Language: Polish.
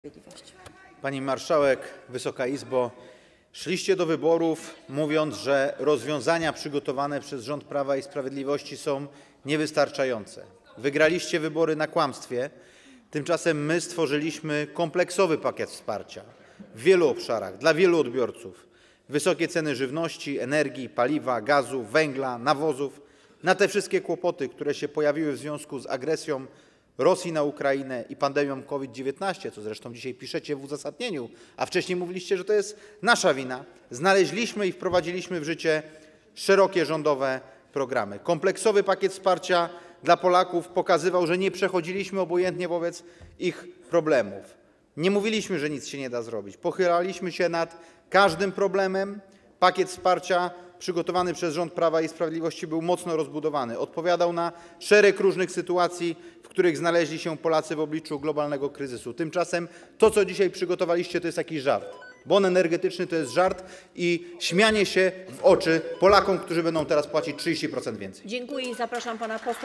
Sprawiedliwości. Pani marszałek, Wysoka Izbo, szliście do wyborów, mówiąc, że rozwiązania przygotowane przez rząd Prawa i Sprawiedliwości są niewystarczające. Wygraliście wybory na kłamstwie, tymczasem my stworzyliśmy kompleksowy pakiet wsparcia w wielu obszarach, dla wielu odbiorców. Wysokie ceny żywności, energii, paliwa, gazu, węgla, nawozów. Na te wszystkie kłopoty, które się pojawiły w związku z agresją Rosji na Ukrainę i pandemią COVID-19, co zresztą dzisiaj piszecie w uzasadnieniu, a wcześniej mówiliście, że to jest nasza wina, znaleźliśmy i wprowadziliśmy w życie szerokie rządowe programy. Kompleksowy pakiet wsparcia dla Polaków pokazywał, że nie przechodziliśmy obojętnie wobec ich problemów. Nie mówiliśmy, że nic się nie da zrobić. Pochylaliśmy się nad każdym problemem. Pakiet wsparcia przygotowany przez rząd Prawa i Sprawiedliwości był mocno rozbudowany. Odpowiadał na szereg różnych sytuacji, w których znaleźli się Polacy w obliczu globalnego kryzysu. Tymczasem to, co dzisiaj przygotowaliście, to jest jakiś żart. Bon energetyczny to jest żart i śmianie się w oczy Polakom, którzy będą teraz płacić 30% więcej. Dziękuję i zapraszam pana posła.